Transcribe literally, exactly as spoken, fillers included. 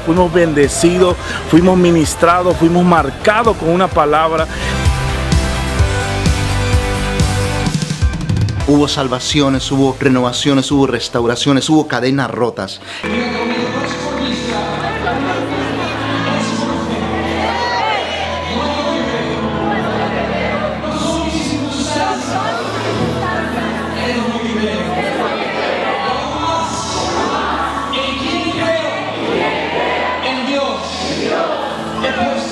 fuimos bendecidos, fuimos ministrados, fuimos marcados con una palabra. Hubo salvaciones, hubo renovaciones, hubo restauraciones, hubo cadenas rotas. En Dios he puesto